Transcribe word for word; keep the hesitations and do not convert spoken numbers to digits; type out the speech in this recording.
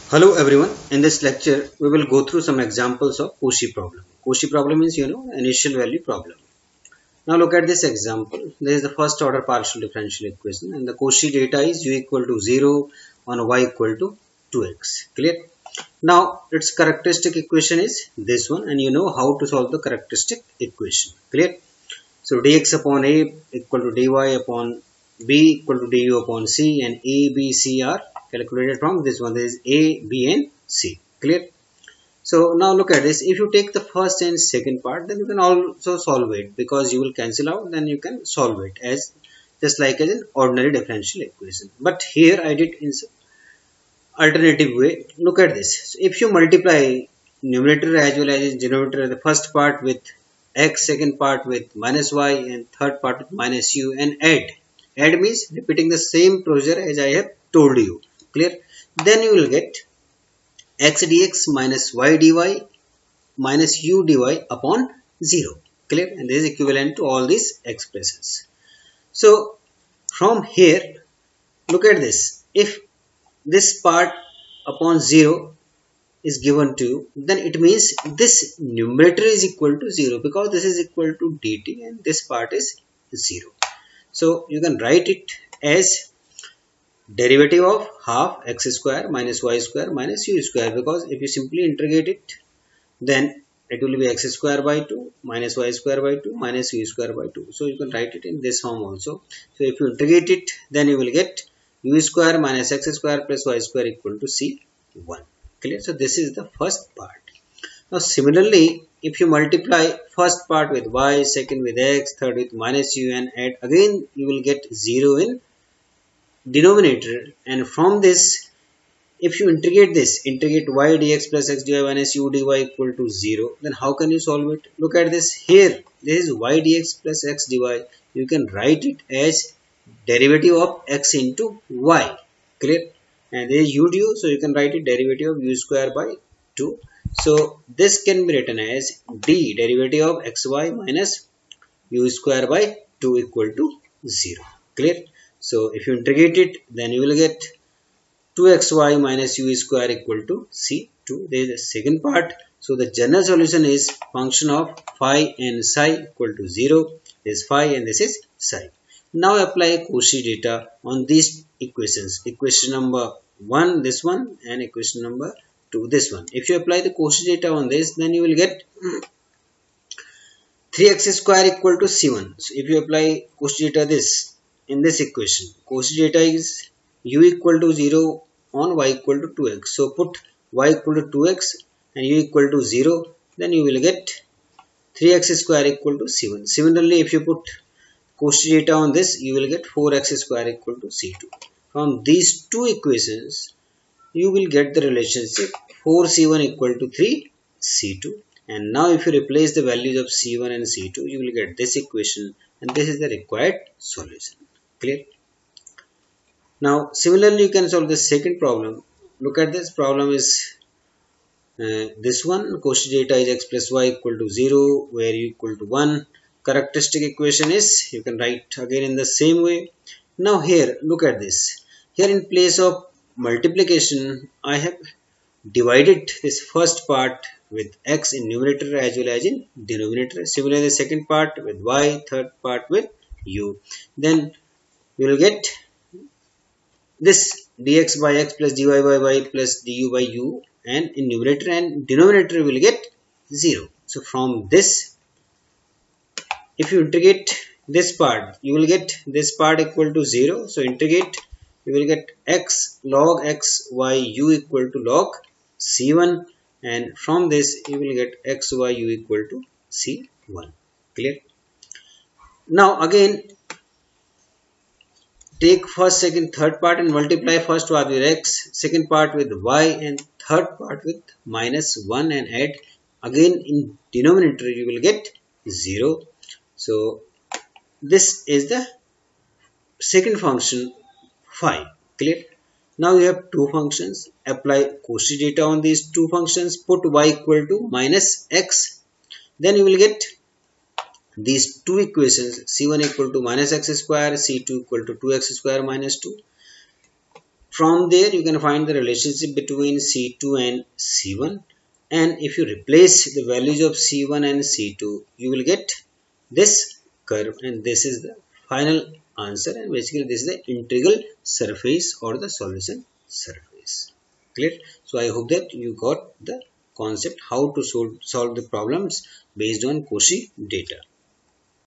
Hello everyone. In this lecture, we will go through some examples of Cauchy problem. Cauchy problem is, you know, initial value problem. Now look at this example. This is the first order partial differential equation and the Cauchy data is u equal to zero on y equal to two x. Clear? Now its characteristic equation is this one and you know how to solve the characteristic equation. Clear? So dx upon a equal to dy upon b equal to du upon c and a, b, c are calculated from this one. This is a, b and c. Clear? So now look at this. If you take the first and second part, then you can also solve it because you will cancel out, then you can solve it as just like as an ordinary differential equation. But here I did in alternative way. Look at this. So if you multiply numerator as well as denominator, the first part with x, second part with minus y and third part with minus u and add. Add means repeating the same procedure as I have told you. Clear? Then you will get x dx minus y dy minus u dy upon zero. Clear? And this is equivalent to all these expressions. So from here, look at this. If this part upon zero is given to you, then it means this numerator is equal to zero because this is equal to dt and this part is zero. So you can write it as derivative of half x square minus y square minus u square, because if you simply integrate it, then it will be x square by two minus y square by two minus u square by two. So you can write it in this form also. So if you integrate it, then you will get u square minus x square plus y square equal to c one. Clear? So this is the first part. Now similarly, if you multiply first part with y, second with x, third with minus u and add, again you will get zero in denominator, and from this if you integrate this, integrate y dx plus x dy minus u dy equal to zero, then how can you solve it? Look at this here. This is y dx plus x dy. You can write it as derivative of x into y. Clear? And there is u du, so you can write it derivative of u square by two. So this can be written as d derivative of xy minus u square by two equal to zero. Clear? So if you integrate it, then you will get two x y minus u square equal to c two. There is the second part. So the general solution is function of phi and psi equal to zero. This is phi and this is psi. Now apply Cauchy data on these equations. Equation number one, this one, and equation number two, this one. If you apply the Cauchy data on this, then you will get three x square equal to c one. So if you apply Cauchy data this in this equation, Cauchy data is u equal to zero on y equal to two x. So put y equal to two x and u equal to zero, then you will get three x square equal to c one. Similarly, if you put Cauchy data on this, you will get four x square equal to c two. From these two equations, you will get the relationship four c one equal to three c two. And now if you replace the values of c one and c two, you will get this equation, and this is the required solution. Clear? Now similarly, you can solve the second problem. Look at this problem is uh, this one. Cauchy data is x plus y equal to zero, where u equal to one. Characteristic equation is, you can write again in the same way. Now here, look at this. Here in place of multiplication, I have divided this first part with x in numerator as well as in denominator. Similarly, the second part with y, third part with u. Then you will get this dx by x plus dy by y plus du by u, and in numerator and denominator will get zero. So from this, if you integrate this part, you will get this part equal to zero. So integrate, you will get x log x y u equal to log c one, and from this you will get x y u equal to c one. Clear? Now again, take first, second, third part and multiply first part with x, second part with y, and third part with minus one, and add. Again in denominator you will get zero. So this is the second function phi. Clear? Now you have two functions. Apply Cauchy data on these two functions. Put y equal to minus x. Then you will get these two equations, c one equal to minus x square, c two equal to two x square minus two. From there you can find the relationship between C two and C one, and if you replace the values of C one and C two, you will get this curve, and this is the final answer, and basically this is the integral surface or the solution surface. Clear? So I hope that you got the concept how to solve, solve the problems based on Cauchy data.